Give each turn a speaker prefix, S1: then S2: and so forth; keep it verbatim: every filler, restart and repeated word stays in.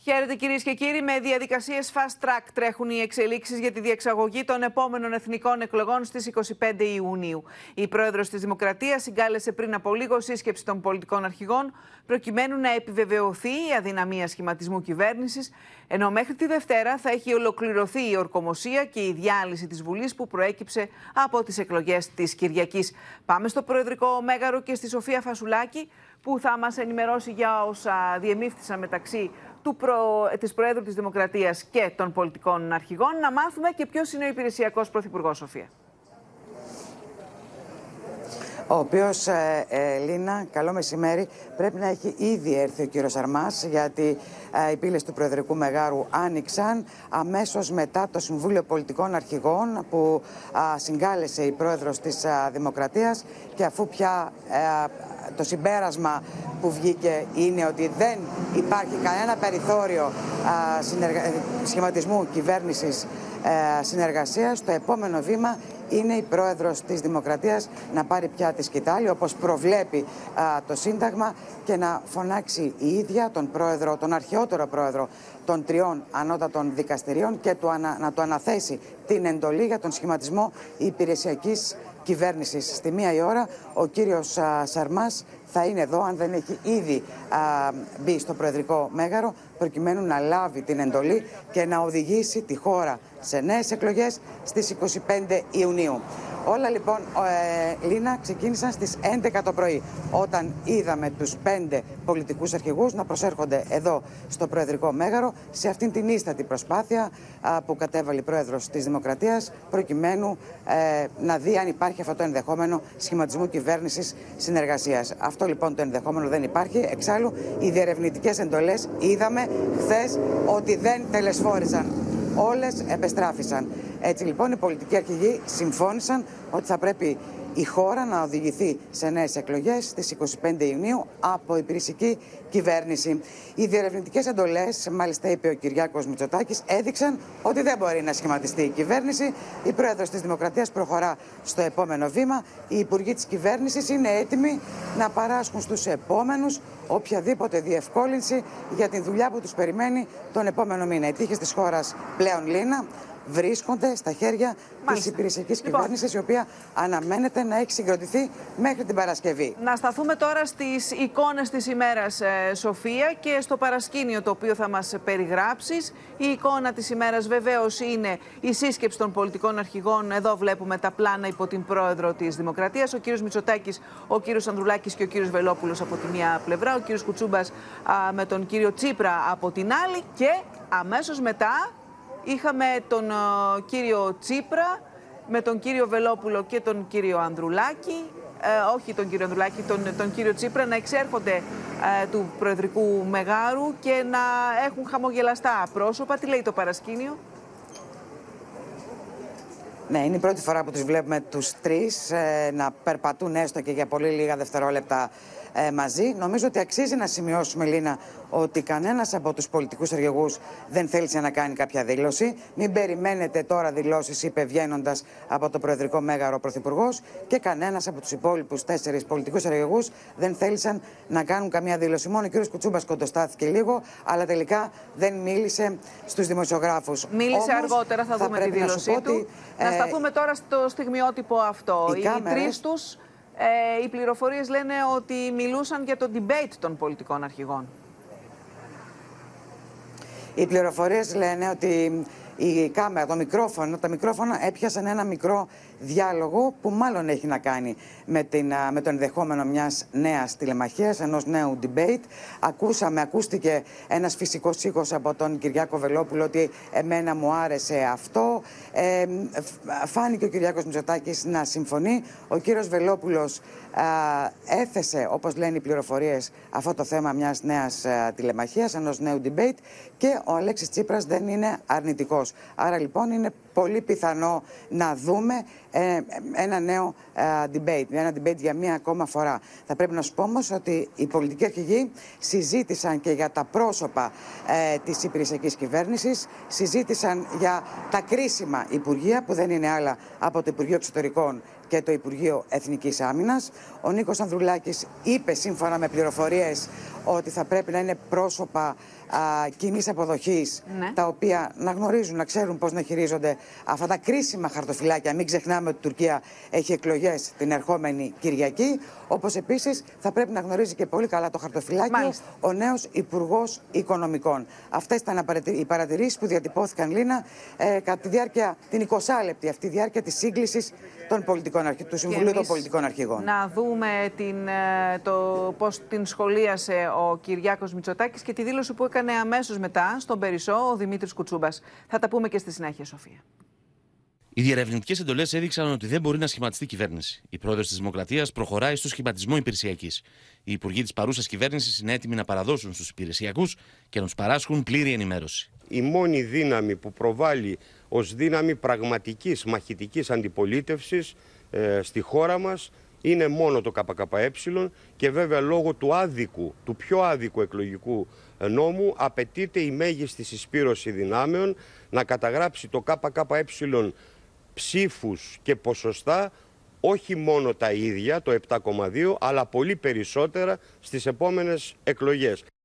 S1: Χαίρετε κυρίες και κύριοι. Με διαδικασίες fast track τρέχουν οι εξελίξεις για τη διεξαγωγή των επόμενων εθνικών εκλογών στις είκοσι πέντε Ιουνίου. Η πρόεδρος της Δημοκρατίας συγκάλεσε πριν από λίγο σύσκεψη των πολιτικών αρχηγών προκειμένου να επιβεβαιωθεί η αδυναμία σχηματισμού κυβέρνησης, ενώ μέχρι τη Δευτέρα θα έχει ολοκληρωθεί η ορκομοσία και η διάλυση της Βουλής που προέκυψε από τις εκλογές της Κυριακής. Πάμε στο Προεδρικό Μέγαρο και στη Σοφία Φασουλάκη, που θα μας ενημερώσει για όσα διεμήφθησαν μεταξύ του προ... της Προέδρου της Δημοκρατίας και των πολιτικών αρχηγών. Να μάθουμε και ποιος είναι ο υπηρεσιακός πρωθυπουργός, Σοφία.
S2: Ο οποίος, ε, ε, Λίνα, καλό μεσημέρι, πρέπει να έχει ήδη έρθει ο κύριος Σαρμάς, γιατί ε, οι πύλες του Προεδρικού Μεγάρου άνοιξαν αμέσως μετά το Συμβούλιο Πολιτικών Αρχηγών που ε, συγκάλεσε η Πρόεδρος της ε, Δημοκρατίας, και αφού πια ε, το συμπέρασμα που βγήκε είναι ότι δεν υπάρχει κανένα περιθώριο ε, συνεργα... σχηματισμού κυβέρνησης ε, συνεργασίας, το επόμενο βήμα είναι η Πρόεδρος της Δημοκρατίας να πάρει πια τη σκητάλη, όπως προβλέπει α, το Σύνταγμα, και να φωνάξει η ίδια τον πρόεδρο, τον αρχαιότερο πρόεδρο των τριών ανώτατων δικαστηρίων, και του ανα, να του αναθέσει την εντολή για τον σχηματισμό υπηρεσιακής κυβέρνησης. Στη μία η ώρα ο κύριος α, Σαρμάς θα είναι εδώ, αν δεν έχει ήδη α, μπει στο Προεδρικό Μέγαρο, προκειμένου να λάβει την εντολή και να οδηγήσει τη χώρα σε νέες εκλογές στις είκοσι πέντε Ιουνίου. Όλα λοιπόν, ε, Λίνα, ξεκίνησαν στις έντεκα το πρωί, όταν είδαμε τους πέντε πολιτικούς αρχηγούς να προσέρχονται εδώ στο Προεδρικό Μέγαρο, σε αυτήν την ίστατη προσπάθεια α, που κατέβαλε η Πρόεδρος της Δημοκρατίας, προκειμένου ε, να δει αν υπάρχει αυτό το ενδεχόμενο σχηματισμού κυβέρνησης συνεργασίας. Αυτό λοιπόν το ενδεχόμενο δεν υπάρχει. Εξάλλου, οι διερευνητικές εντολές είδαμε χθες ότι δεν τελεσφόρησαν. Όλες επεστράφησαν. Έτσι λοιπόν οι πολιτικοί αρχηγοί συμφώνησαν ότι θα πρέπει η χώρα να οδηγηθεί σε νέες εκλογές στις είκοσι πέντε Ιουνίου από υπηρεσιακή κυβέρνηση. Οι διερευνητικές εντολές, μάλιστα είπε ο Κυριάκος Μητσοτάκης, έδειξαν ότι δεν μπορεί να σχηματιστεί η κυβέρνηση. Η Πρόεδρος της Δημοκρατίας προχωρά στο επόμενο βήμα. Οι υπουργοί της κυβέρνησης είναι έτοιμοι να παράσχουν στους επόμενους οποιαδήποτε διευκόλυνση για την δουλειά που τους περιμένει τον επόμενο μήνα. Οι τύχες της χώρας πλέον, Λίνα, βρίσκονται στα χέρια της υπηρεσιακής λοιπόν. κυβέρνησης, η οποία αναμένεται να έχει συγκροτηθεί μέχρι την Παρασκευή.
S1: Να σταθούμε τώρα στις εικόνες της ημέρας, ε, Σοφία, και στο παρασκήνιο το οποίο θα μας περιγράψεις. Η εικόνα της ημέρας βεβαίως είναι η σύσκεψη των πολιτικών αρχηγών. Εδώ βλέπουμε τα πλάνα υπό την Πρόεδρο της Δημοκρατίας. Ο κύριος Μητσοτάκης, ο κύριος Ανδρουλάκης και ο κύριος Βελόπουλος από τη μία πλευρά. Ο κύριος Κουτσούμπας α, με τον κύριο Τσίπρα από την άλλη. Και αμέσως μετά είχαμε τον uh, κύριο Τσίπρα με τον κύριο Βελόπουλο και τον κύριο Ανδρουλάκη, ε, όχι τον κύριο Ανδρουλάκη, τον, τον κύριο Τσίπρα, να εξέρχονται ε, του Προεδρικού Μεγάρου και να έχουν χαμογελαστά πρόσωπα. Τι λέει το παρασκήνιο?
S2: Ναι, είναι η πρώτη φορά που τους βλέπουμε τους τρεις ε, να περπατούν έστω και για πολύ λίγα δευτερόλεπτα ε, μαζί. Νομίζω ότι αξίζει να σημειώσουμε, Λίνα, ότι κανένας από τους πολιτικούς αρχηγούς δεν θέλησε να κάνει κάποια δήλωση. Μην περιμένετε τώρα δηλώσεις, είπε βγαίνοντας από το Προεδρικό Μέγαρο ο Πρωθυπουργός, και κανένας από τους υπόλοιπους τέσσερις πολιτικούς αρχηγούς δεν θέλησαν να κάνουν καμία δήλωση. Μόνο ο κ. Κουτσούμπας κοντοστάθηκε λίγο, αλλά τελικά δεν μίλησε στους δημοσιογράφους.
S1: Μίλησε
S2: Όμως,
S1: αργότερα, θα, θα δούμε τη δήλωσή του. Ότι, να σταθούμε τώρα στο στιγμιότυπο αυτό. Οι, οι τρεις τους, ε, οι πληροφορίες λένε ότι μιλούσαν για το debate των πολιτικών αρχηγών.
S2: Οι πληροφορίες λένε ότι η κάμερα, το μικρόφωνο, τα μικρόφωνα έπιασαν ένα μικρό διάλογο που μάλλον έχει να κάνει με, την, με το ενδεχόμενο μιας νέας τηλεμαχίας, ενός νέου debate. Ακούσαμε, ακούστηκε ένας φυσικός ήχος από τον Κυριάκο Βελόπουλο ότι εμένα μου άρεσε αυτό. Ε, φάνηκε ο Κυριάκος Μητσοτάκης να συμφωνεί. Ο κύριος Βελόπουλος α, έθεσε, όπως λένε οι πληροφορίες, αυτό το θέμα μιας νέας α, τηλεμαχίας, ενός νέου debate, και ο Αλέξης Τσίπρας δεν είναι αρνητικός. Άρα λοιπόν είναι πολύ πιθανό να δούμε ε, ένα νέο ε, debate, ένα debate για μία ακόμα φορά. Θα πρέπει να σου πω όμως ότι οι πολιτικοί αρχηγοί συζήτησαν και για τα πρόσωπα ε, της υπηρεσιακής κυβέρνησης, συζήτησαν για τα κρίσιμα υπουργεία που δεν είναι άλλα από το Υπουργείο Εξωτερικών και το Υπουργείο Εθνικής Άμυνας. Ο Νίκος Ανδρουλάκης είπε, σύμφωνα με πληροφορίες, ότι θα πρέπει να είναι πρόσωπα κοινής αποδοχής,
S1: ναι.
S2: τα οποία να γνωρίζουν, να ξέρουν πώς να χειρίζονται αυτά τα κρίσιμα χαρτοφυλάκια. Μην ξεχνάμε ότι η Τουρκία έχει εκλογές την ερχόμενη Κυριακή. Όπως επίσης θα πρέπει να γνωρίζει και πολύ καλά το χαρτοφυλάκιο Μάλιστα. ο νέος Υπουργός Οικονομικών. Αυτές ήταν οι παρατηρήσεις που διατυπώθηκαν, Λίνα, ε, κατά τη διάρκεια, την εικοσάλεπτη λεπτή αυτή διάρκεια της σύγκλησης των πολιτικών, του Συμβουλίου των Πολιτικών Αρχηγών.
S1: Να δούμε την, το, πώς την σχολίασε ο Κυριάκος Μητσοτάκης και τη δήλωση που έκανε αμέσως μετά στον Περισσό ο Δημήτρης Κουτσούμπας. Θα τα πούμε και στη συνέχεια, Σοφία.
S3: Οι διερευνητικές εντολές έδειξαν ότι δεν μπορεί να σχηματιστεί κυβέρνηση. Η πρόεδρος της Δημοκρατίας προχωράει στο σχηματισμό υπηρεσιακής. Οι υπουργοί της παρούσας κυβέρνησης είναι έτοιμοι να παραδώσουν στους υπηρεσιακούς και να τους παράσχουν πλήρη ενημέρωση.
S4: Η μόνη δύναμη που προβάλλει ως δύναμη πραγματικής μαχητικής αντιπολίτευσης ε, στη χώρα μας είναι μόνο το ΚΚΕ και βέβαια λόγω του άδικου, του πιο άδικου εκλογικού νόμου απαιτείται η μέγιστη συσπήρωση δυνάμεων να καταγράψει το ΚΚΕ ψήφους και ποσοστά, όχι μόνο τα ίδια, το επτά κόμμα δύο, αλλά πολύ περισσότερα στις επόμενες εκλογές.